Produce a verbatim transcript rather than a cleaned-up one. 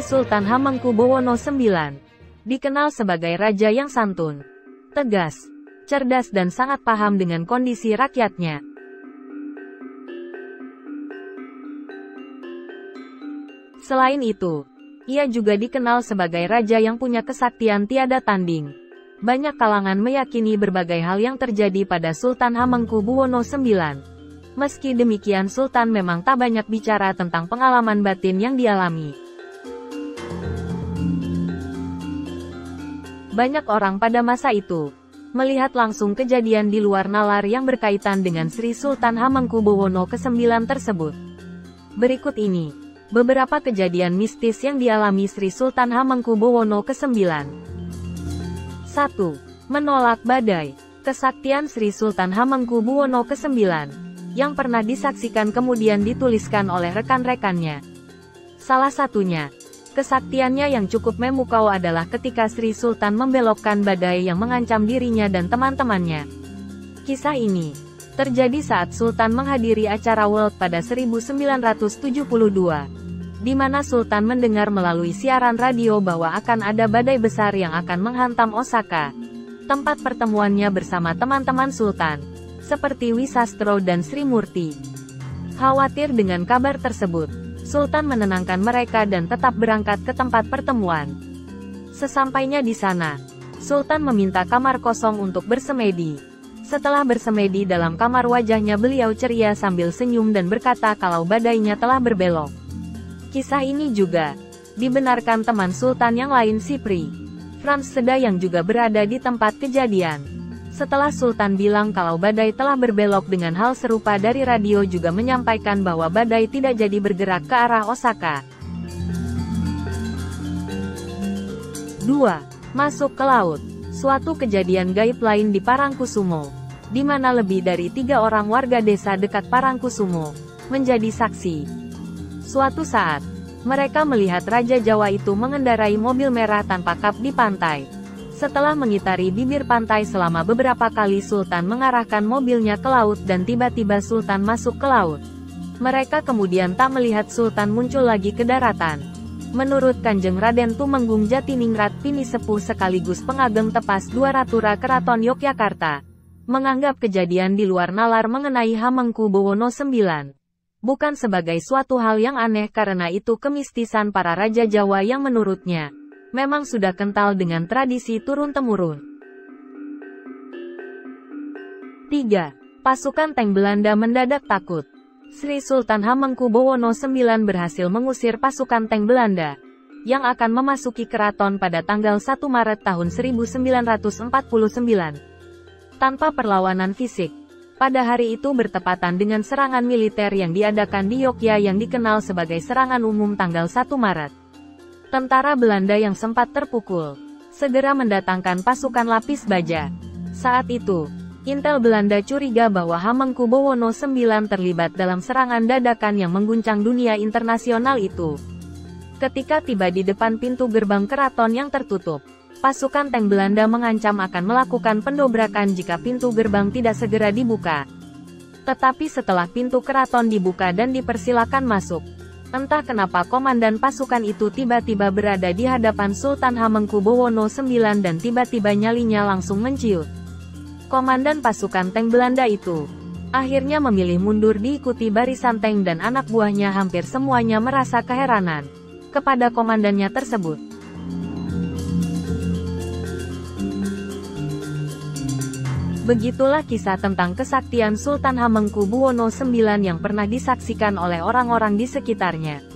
Sultan Hamengkubuwono sembilan dikenal sebagai raja yang santun, tegas, cerdas dan sangat paham dengan kondisi rakyatnya. Selain itu, ia juga dikenal sebagai raja yang punya kesaktian tiada tanding. Banyak kalangan meyakini berbagai hal yang terjadi pada Sultan Hamengkubuwono sembilan. Meski demikian, Sultan memang tak banyak bicara tentang pengalaman batin yang dialami. Banyak orang pada masa itu melihat langsung kejadian di luar nalar yang berkaitan dengan Sri Sultan Hamengkubuwono kesembilan tersebut. Berikut ini beberapa kejadian mistis yang dialami Sri Sultan Hamengkubuwono kesembilan. satu. Menolak badai. Kesaktian Sri Sultan Hamengkubuwono kesembilan yang pernah disaksikan kemudian dituliskan oleh rekan-rekannya. Salah satunya, kesaktiannya yang cukup memukau adalah ketika Sri Sultan membelokkan badai yang mengancam dirinya dan teman-temannya. Kisah ini terjadi saat Sultan menghadiri acara World pada seribu sembilan ratus tujuh puluh dua, di mana Sultan mendengar melalui siaran radio bahwa akan ada badai besar yang akan menghantam Osaka, tempat pertemuannya bersama teman-teman Sultan, seperti Wisastro dan Sri Murti. Khawatir dengan kabar tersebut, Sultan menenangkan mereka dan tetap berangkat ke tempat pertemuan. Sesampainya di sana, Sultan meminta kamar kosong untuk bersemedi. Setelah bersemedi dalam kamar, wajahnya beliau ceria sambil senyum dan berkata kalau badainya telah berbelok. Kisah ini juga dibenarkan teman Sultan yang lain, Sipri Franz Seda, yang juga berada di tempat kejadian. Setelah Sultan bilang kalau badai telah berbelok dengan hal serupa dari radio juga menyampaikan bahwa badai tidak jadi bergerak ke arah Osaka. dua. Masuk ke laut. Suatu kejadian gaib lain di Parangkusumo, di mana lebih dari tiga orang warga desa dekat Parangkusumo menjadi saksi. Suatu saat, mereka melihat Raja Jawa itu mengendarai mobil merah tanpa kap di pantai. Setelah mengitari bibir pantai selama beberapa kali, Sultan mengarahkan mobilnya ke laut dan tiba-tiba Sultan masuk ke laut. Mereka kemudian tak melihat Sultan muncul lagi ke daratan. Menurut Kanjeng Raden Tumenggung Jatiningrat Pinisepuh sekaligus pengageng tepas Dua Ratura Keraton Yogyakarta, menganggap kejadian di luar nalar mengenai Hamengkubuwono sembilan bukan sebagai suatu hal yang aneh karena itu kemistisan para Raja Jawa yang menurutnya memang sudah kental dengan tradisi turun-temurun. tiga. Pasukan tank Belanda mendadak takut. Sri Sultan Hamengkubuwono sembilan berhasil mengusir pasukan tank Belanda yang akan memasuki keraton pada tanggal satu Maret tahun seribu sembilan ratus empat puluh sembilan. Tanpa perlawanan fisik, pada hari itu bertepatan dengan serangan militer yang diadakan di Yogyakarta yang dikenal sebagai serangan umum tanggal satu Maret. Tentara Belanda yang sempat terpukul segera mendatangkan pasukan lapis baja. Saat itu, intel Belanda curiga bahwa Hamengkubuwono sembilan terlibat dalam serangan dadakan yang mengguncang dunia internasional itu. Ketika tiba di depan pintu gerbang keraton yang tertutup, pasukan tank Belanda mengancam akan melakukan pendobrakan jika pintu gerbang tidak segera dibuka. Tetapi setelah pintu keraton dibuka dan dipersilakan masuk, entah kenapa komandan pasukan itu tiba-tiba berada di hadapan Sultan Hamengkubuwono sembilan dan tiba-tiba nyalinya langsung menciut. Komandan pasukan tank Belanda itu akhirnya memilih mundur diikuti barisan tank dan anak buahnya. Hampir semuanya merasa keheranan kepada komandannya tersebut. Begitulah kisah tentang kesaktian Sultan Hamengkubuwono sembilan yang pernah disaksikan oleh orang-orang di sekitarnya.